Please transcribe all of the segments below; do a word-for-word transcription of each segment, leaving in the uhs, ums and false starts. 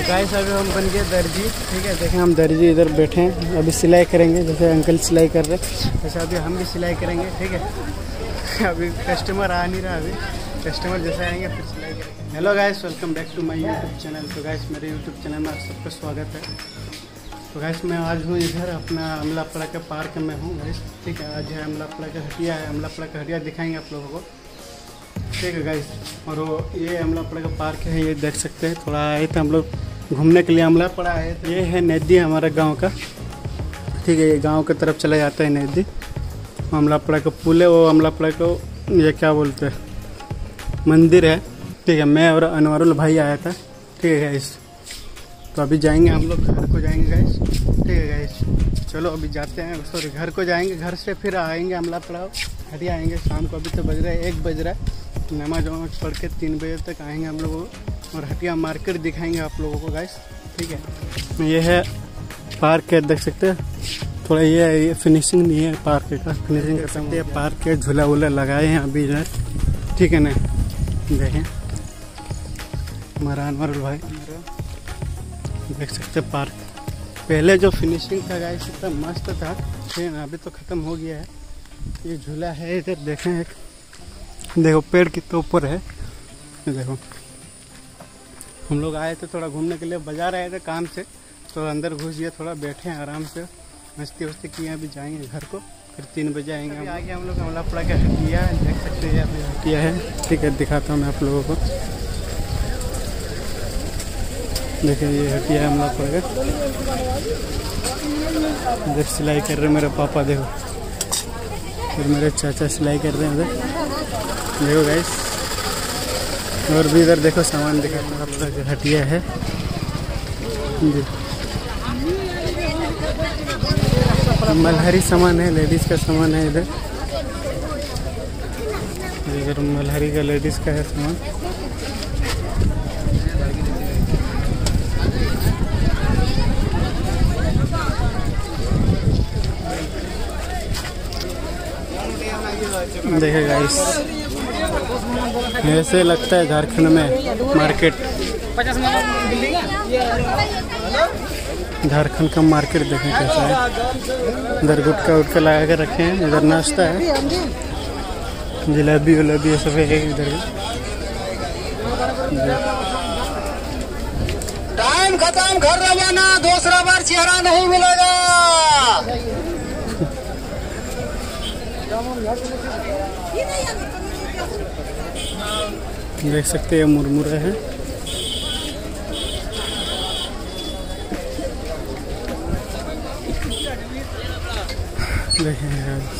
Guys अभी हम बन गए दर्जी। ठीक है, देखें हम दर्जी इधर बैठे हैं, अभी सिलाई करेंगे। जैसे अंकल सिलाई कर रहे हैं वैसे अभी हम भी सिलाई करेंगे। ठीक है, अभी कस्टमर आ नहीं रहा, अभी कस्टमर जैसे आएंगे फिर सिलाई करेंगे। Hello guys, welcome back to my YouTube channel. तो गाइस मेरे यूट्यूब चैनल में आप सबका स्वागत है। तो गाइस मैं आज हूँ इधर अपना अमलापड़ा के पार्क में हूँ गाइस। ठीक है, आज है अमलापड़ा का हटिया है, अमलापड़ा का हटिया दिखाएंगे आप लोगों को। ठीक है गाइस, और वो ये अमलापड़ा का पार्क है, ये देख सकते हैं। थोड़ा आए थे हम लोग घूमने के लिए अमलापड़ा आए थे। ये है नदी हमारा गांव का। ठीक है, ये गांव की तरफ चला जाता है नदी। अमलापड़ा का पुल है, वो अमलापड़ा को ये क्या बोलते हैं मंदिर है। ठीक है, मैं और अनवरुल भाई आया था। ठीक है गाइस, तो अभी जाएंगे हम लोग घर को जाएंगे गाइस। ठीक है गाइस, चलो अभी जाते हैं। सॉरी, घर को जाएंगे, घर से फिर आएंगे अमलापड़ा हटिया आएंगे शाम को। अभी तो बज रहा है एक बज रहा है। नमाज वमाज पढ़ के तीन बजे तक आएंगे हम लोग और हटिया मार्केट दिखाएंगे आप लोगों को गाइस। ठीक है, ये है पार्क है, देख सकते हैं। थोड़ा ये है, ये फिनिशिंग नहीं है पार्क का, फिनिशिंग कर सकते हैं। पार्क के झूला वूला लगाए हैं अभी इधर। ठीक है ना, देखें हमारा अनवरुल भाई देख सकते हैं पार्क। पहले जो फिनिशिंग था गाइस इतना मस्त था, ठीक है ना, अभी तो ख़त्म हो गया है। ये झूला है इधर, देखें एक देखो पेड़ कितने ऊपर है। देखो हम लोग आए थे थोड़ा घूमने के लिए, बाजार आए थे काम से, तो अंदर घुस गए, थोड़ा बैठे हैं आराम से, मस्ती वस्ती किए। अभी जाएंगे घर को, फिर तीन बजे आएंगे। अभी आगे हम लोग अमलापड़ा का हटिया देख सकते हैं, अभी हटिया है। ठीक है, दिखाता हूँ मैं आप लोगों को। देखिए ये हटिया है अमलापड़ा का। इधर सिलाई कर रहे हैं मेरे पापा, देखो, फिर मेरे चाचा सिलाई कर रहे हैं उधर, देखो गाइस। और भी इधर देखो सामान दिखाता हूँ, आप लोग हटिया है जी। मलहरी सामान है, लेडीज़ का सामान है इधर। इधर मलहरी का लेडीज़ का है सामान। देखे गाइस, ऐसे लगता है झारखंड में मार्केट। झारखंड का मार्केट देखें कैसा है। इधर गुटका उटका लगा कर रखे हैं, इधर नाश्ता है, जलेबी वलेबी ये सब है इधर। टाइम खत्म, घर रवाना, दूसरा बार चेहरा नहीं मिलेगा। देख सकते हैं मुरमुरे हैं। देखें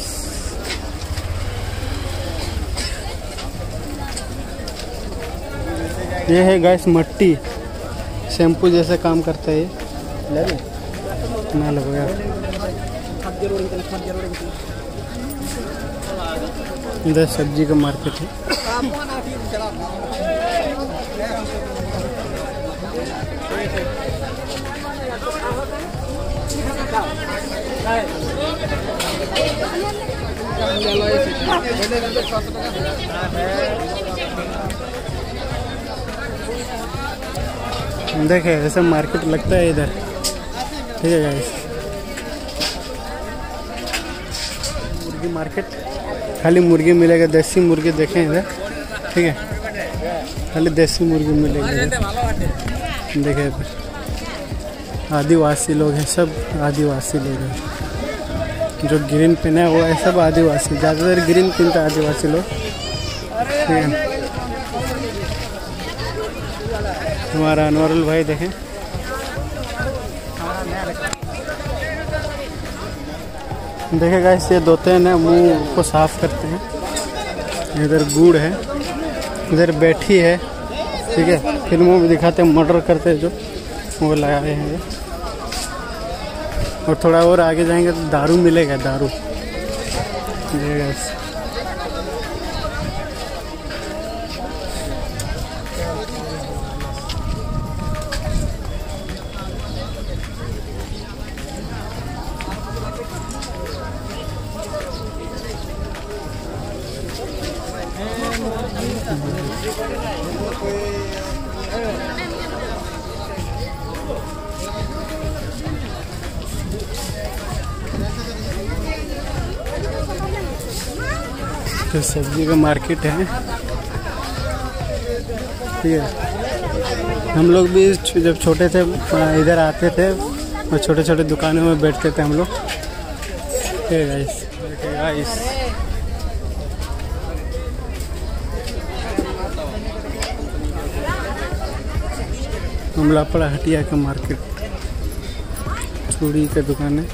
ये है गैस मट्टी, शैम्पू जैसे काम करता है ये। ना लगो यार, इधर सब्जी का मार्केट है। देखे ऐसा मार्केट लगता है इधर। ठीक है गाइस, मुर्गी मार्केट, खाली मुर्गी मिलेगा, देसी मुर्गी देखें इधर। ठीक है, खाली देसी मुर्गी मिलेगी। देखें इधर आदिवासी लोग हैं, सब आदिवासी लोग हैं। जो ग्रीन पहना है वो है सब आदिवासी, ज़्यादातर ग्रीन पहनता है आदिवासी लोग। ठीक है, हमारा अनवरुल भाई देखें। देखें गाइस, ये धोते हैं ना, मुंह को साफ करते हैं। इधर गुड़ है, इधर बैठी है। ठीक है, फिल्मों में दिखाते हैं मर्डर करते हैं जो, वो लगाए हैं ये। और थोड़ा और आगे जाएंगे तो दारू मिलेगा, दारू। ये गाइस तो सब्जी का मार्केट है, ठीक है। हम लोग भी जब छोटे थे इधर आते थे और छोटे छोटे दुकानों में बैठते थे हम लोग। ठीक है गाइस, गाइस अमलापड़ा हटिया का मार्केट, चूड़ी का दुकान है।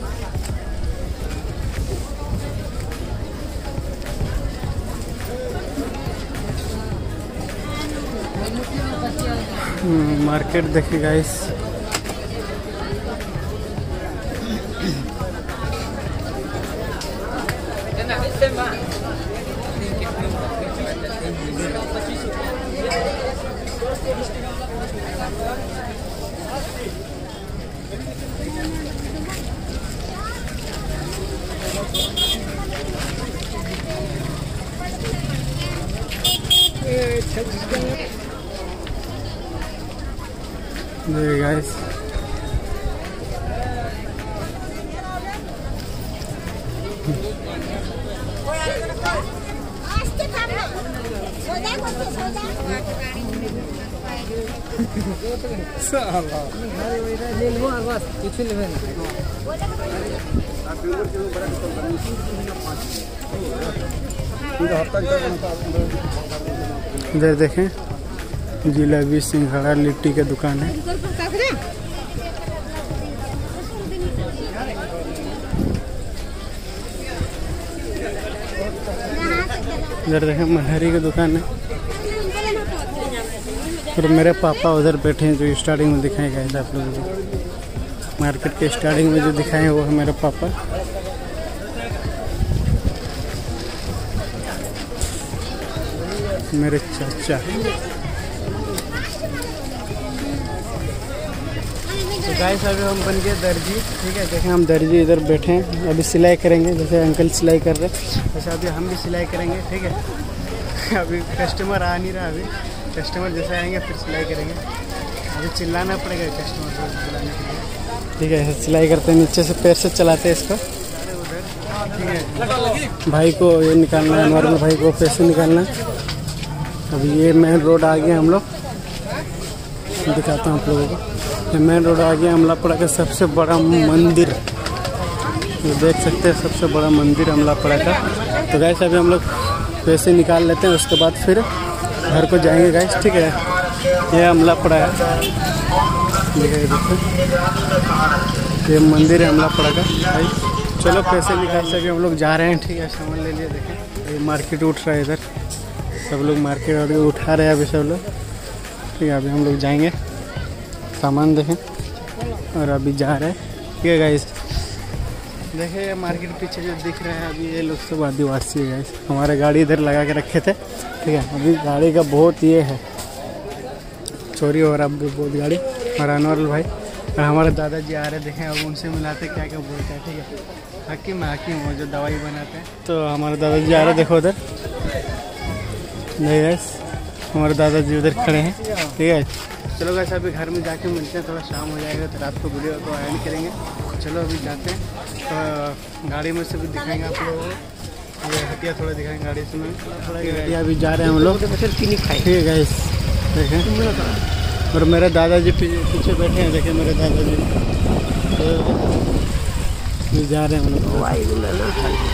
मार्केट देखिए गाइस, देखिए गाइस इधर देखें, जिलेबी सिंघाड़ा लिट्टी का दुकान है। इधर देखें मल्हारी का दुकान है। और मेरे पापा उधर बैठे हैं, जो स्टार्टिंग में दिखाए गए थे आप लोगों को। मार्केट के स्टार्टिंग में जो दिखाए हैं वो है मेरे पापा। मेरे चाचा। तो गाइस अभी हम बन गए दर्जी, ठीक है। देखें हम दर्जी इधर बैठे हैं, अभी सिलाई करेंगे। जैसे अंकल सिलाई कर रहे हैं वैसे अभी हम भी सिलाई करेंगे, ठीक है। अभी कस्टमर आ नहीं रहा, अभी कस्टमर जैसे आएंगे फिर सिलाई करेंगे। अभी चिल्लाना पड़ेगा कस्टमर को बुलाने के लिए, ठीक है। सिलाई करते हैं, नीचे से पैर से चलाते हैं इसको, ठीक है। भाई को ये निकालना है, नॉर्मल भाई को पैसे निकालना है। अभी ये मेन रोड आ गया, हम लोग दिखाता हूँ आप लोगों को। ये मेन रोड आ गया अमलापड़ा का सबसे बड़ा मंदिर, ये देख सकते हैं सबसे बड़ा मंदिर अमलापड़ा का। तो गाइस अभी हम लोग पैसे निकाल लेते हैं, उसके बाद फिर घर को जाएंगे गाइस, ठीक है। ये अमलापड़ा है, देखिए ये मंदिर है अमलापड़ा का गाइस। चलो पैसे निकाल सके, हम लोग जा रहे हैं, ठीक है। सामान ले लिए, देखें ये मार्केट उठ रहा है इधर, सब लोग मार्केट उठा रहे हैं अभी सब लोग, ठीक है। अभी हम लोग जाएंगे, सामान देखें, और अभी जा रहे हैं, ठीक है गाइस। देखिए मार्केट पीछे जो दिख रहा है, अभी ये लोग सब आदिवासी है गाइस। हमारे गाड़ी इधर लगा के रखे थे, ठीक है। अभी गाड़ी का बहुत ये है, चोरी हो रहा है बहुत गाड़ी। और अनवरल भाई और हमारे दादाजी आ रहे, देखें अब उनसे मिलाते क्या क्या बोलते हैं, ठीक है। हकीम हकीम वो जो दवाई बनाते हैं, तो हमारे दादाजी आ रहे, देखो उधर, नहीं गाइस हमारे दादाजी उधर खड़े हैं, ठीक है। चलो गाइस अभी घर में जाके मिलते हैं, थोड़ा शाम हो जाएगा तो रात को वीडियो को एंड करेंगे। चलो अभी जाते हैं, तो गाड़ी में से भी दिखाएंगे आप लोगों को, ये हटिया थोड़ा दिखाएंगे गाड़ी से में थोड़ा। हटिया अभी जा रहे हैं हम लोग, ठीक है गाइस देखें। और मेरे दादाजी पीछे बैठे हैं, देखें मेरे दादाजी तो जा रहे हैं हम लोग।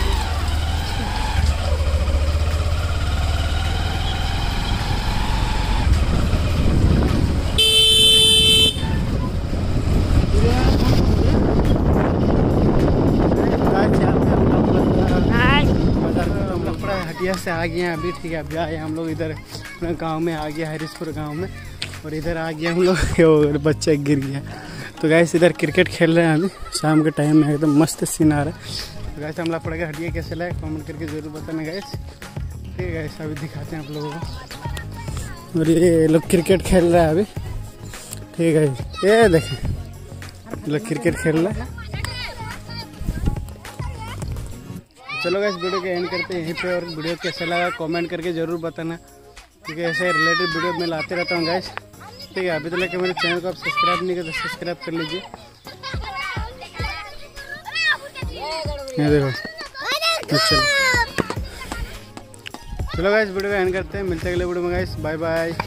हटिया से आ गए हैं अभी, ठीक है। अभी आए हम लोग इधर अपने गांव में आ गया, हरीशपुर गांव में। और इधर आ गया हम लोग, बच्चा गिर गया। तो गाइस इधर क्रिकेट खेल रहे हैं अभी, शाम के टाइम में एकदम मस्त सीन आ रहा है। तो गाइस हमला पड़ेगा हटिया कैसे लाए कमेंट करके ज़रूर बताना गाइस, ठीक है गाइस। अभी दिखाते हैं आप लोगों को। और ये लोग क्रिकेट खेल रहा है अभी, ठीक है। ये देखें लोग क्रिकेट खेल रहा है। चलो गाइस वीडियो के एंड करते हैं यहीं पे। और वीडियो कैसा लगा कमेंट करके ज़रूर बताना, क्योंकि ऐसे रिलेटेड वीडियो मैं लाते रहता हूँ गाइस, ठीक है। अभी तो लेकर मेरे चैनल को आप सब्सक्राइब नहीं करते, सब्सक्राइब कर लीजिए। ये देखो, अच्छा चलो गाइस वीडियो को एंड करते हैं, मिलते हैं अगले वीडियो में गाइस, बाय बाय।